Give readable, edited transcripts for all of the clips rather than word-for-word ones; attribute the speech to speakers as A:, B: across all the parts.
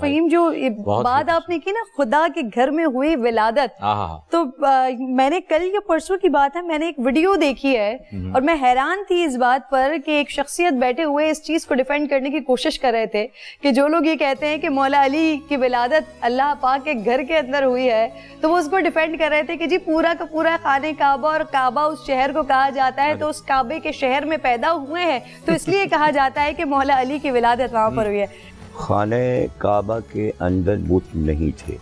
A: فہیم جو بات آپ نے کی نا خدا کے گھر میں ہوئی ولادت، تو میں نے کل یا پرسوں کی بات ہے، میں نے ایک ویڈیو دیکھی ہے اور میں حیران تھی اس بات پر کہ ایک شخصیت بیٹھے ہوئے اس چیز کو ڈیفینڈ کرنے کی کوشش کر رہے تھے کہ جو لوگ یہ کہتے ہیں کہ مولا علی کی ولادت اللہ پاک کے گھر کے اندر ہوئی ہے، تو وہ اس کو ڈیفینڈ کر رہے تھے کہ جی پورا کا پورا خانہ کعبہ، اور کعبہ اس شہر کو کہا جاتا ہے، تو اس کعبے کے شہر میں پیدا ہوئے ہیں تو اس لیے کہا جاتا ہے کہ مولا علی کی ولادت وہاں پر ہوئی ہے۔
B: خانہ کعبہ کے اندر بت نہیں تھے،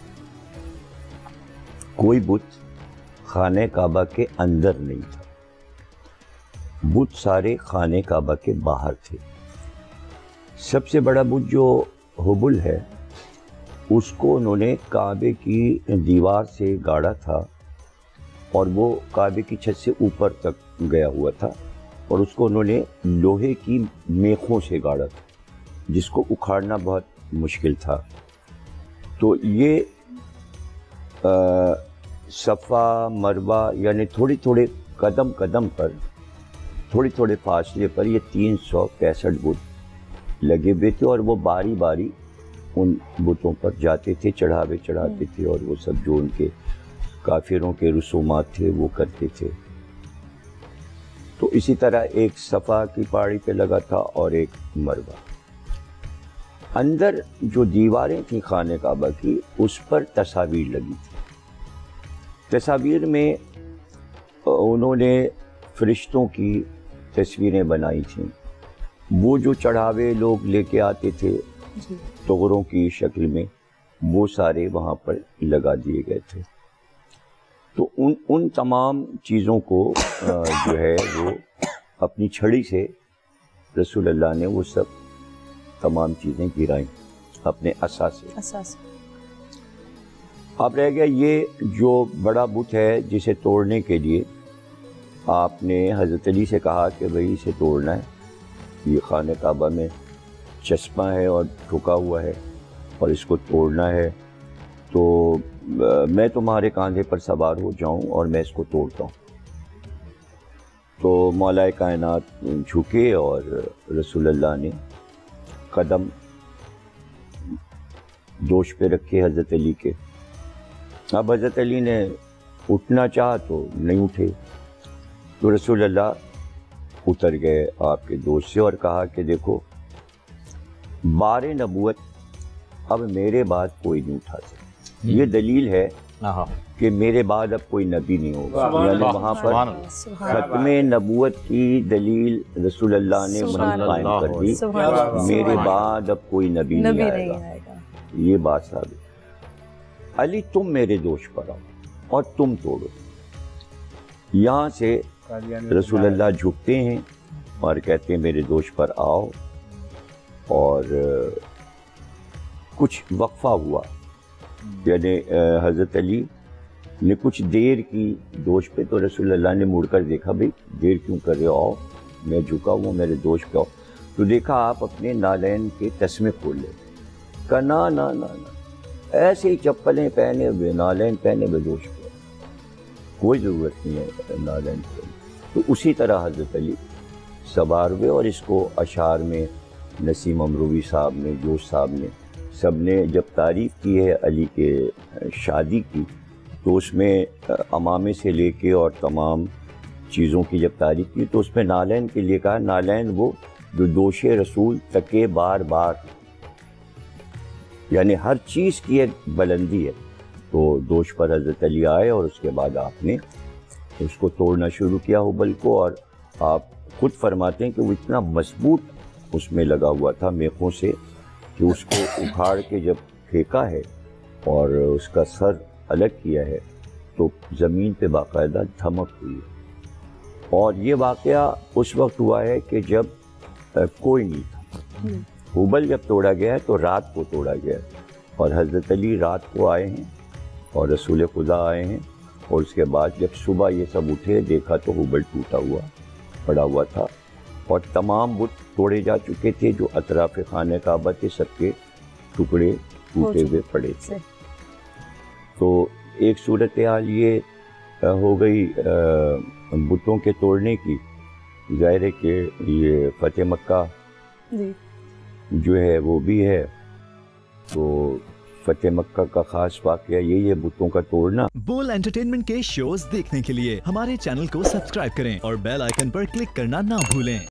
B: کوئی بت خانہ کعبہ کے اندر نہیں تھا، بت سارے خانہ کعبہ کے باہر تھے۔ سب سے بڑا بت جو ہبل ہے اس کو انہوں نے کعبے کی دیوار سے گاڑا تھا، اور وہ کعبے کی چھت سے اوپر تک گیا ہوا تھا، اور اس کو انہوں نے لوہے کی میخوں سے گاڑا تھا جس کو اکھاڑنا بہت مشکل تھا۔ تو یہ صفا مروہ یعنی تھوڑے قدم پر، تھوڑے فاصلے پر یہ 365 بت لگے ہوئے تھے، اور وہ باری باری ان بتوں پر جاتے تھے، چڑھاتے تھے، اور وہ سب جو ان کے کافروں کے رسومات تھے وہ کرتے تھے۔ تو اسی طرح ایک صفا کی پہاڑی پہ لگا تھا اور ایک مروہ۔ اندر جو دیواریں تھیں خانہ کعبہ کی اس پر تصاویر لگی تھی۔ تصاویر میں انہوں نے فرشتوں کی تصویریں بنائی تھیں، وہ جو چڑھاوے لوگ لے کے آتے تھے طغروں کی شکل میں، وہ سارے وہاں پر لگا دیے گئے تھے۔ تو ان تمام چیزوں کو جو ہے وہ اپنی چھڑی سے رسول اللہ نے وہ سب تمام چیزیں گرائیں اپنے عصا سے۔ اب رہ گیا یہ جو بڑا بت ہے جسے توڑنے کے لیے آپ نے حضرت علی سے کہا کہ بھئی اسے توڑنا ہے، یہ خانہ کعبہ میں چسپاں ہے اور ٹھکا ہوا ہے اور اس کو توڑنا ہے، تو میں تمہارے کاندھے پر سوار ہو جاؤں اور میں اس کو توڑتا ہوں۔ تو مولا کائنات جھکے اور رسول اللہ نے قدم دوش پہ رکھے حضرت علی کے۔ اب حضرت علی نے اٹھنا چاہا تو نہیں اٹھے، تو رسول اللہ اتر گئے آپ کے دوش سے اور کہا کہ دیکھو بار نبوت اب میرے بعد کوئی نہیں اٹھا سکتا۔ یہ دلیل ہے کہ میرے بعد اب کوئی نبی نہیں ہوگا، یعنی وہاں پر ختم نبوت کی دلیل رسول اللہ نے وہیں قائم کر دی، میرے بعد اب کوئی نبی نہیں آئے گا، یہ بات ثابت۔ علی تم میرے دوش پر آؤ اور تم توڑو۔ یہاں سے رسول اللہ جھکتے ہیں اور کہتے ہیں میرے دوش پر آؤ، اور کچھ وقفہ ہوا، یعنی حضرت علی نے کچھ دیر کی دوش پہ، تو رسول اللہ نے مڑ کر دیکھا بھئی دیر کیوں کر رہے ہو، آؤ میں جھکا ہوں میرے دوش پہ آؤ۔ تو دیکھا آپ اپنے نالین کے تسمے کھول لے، کہا نا نا نا نا، ایسے ہی چپلیں پہنے ہوئے نالین پہنے ہوئے دوش پہ، کوئی ضرورت نہیں ہے نالین پہ۔ تو اسی طرح حضرت علی سوار ہوئے، اور اس کو اشعار میں نسیم امروی صاحب نے، جوش صاحب نے، سب نے جب تعریف کی ہے علی کے شادی کی، تو اس میں امامے سے لے کے اور تمام چیزوں کی جب تعریف کی تو اس میں نالین کے لیے کہا نالین وہ جو دوش رسول تکے بار بار، یعنی ہر چیز کی ایک بلندی ہے۔ تو دوش پر حضرت علی آئے اور اس کے بعد آپ نے اس کو توڑنا شروع کیا ہبل کو، اور آپ خود فرماتے ہیں کہ وہ اتنا مضبوط اس میں لگا ہوا تھا میخوں سے کہ اس کو اکھاڑ کے جب پھینکا ہے اور اس کا سر الگ کیا ہے تو زمین پہ باقاعدہ دھمک ہوئی ہے۔ اور یہ واقعہ اس وقت ہوا ہے کہ جب کوئی نہیں تھا، ہبل جب توڑا گیا ہے تو رات کو توڑا گیا ہے، اور حضرت علی رات کو آئے ہیں اور رسول خدا آئے ہیں، اور اس کے بعد جب صبح یہ سب اٹھے دیکھا تو ہبل ٹوٹا ہوا پڑا ہوا تھا، اور تمام بت توڑے جا چکے تھے جو اطراف خانہ کعبہ تھے، سب کے ٹکڑے ٹوٹے ہوئے پڑے تھے۔ تو ایک صورتحال یہ ہو گئی بتوں کے توڑنے کی۔ ظاہر ہے کہ یہ فتح مکہ جو ہے وہ بھی ہے، تو فتح مکہ کا خاص واقعہ یہی ہے بتوں کا توڑنا.
C: بول انٹرٹینمنٹ کے شوز دیکھنے کے لیے ہمارے چینل کو سبسکرائب کریں اور بیل آئیکن پر کلک کرنا نہ بھولیں.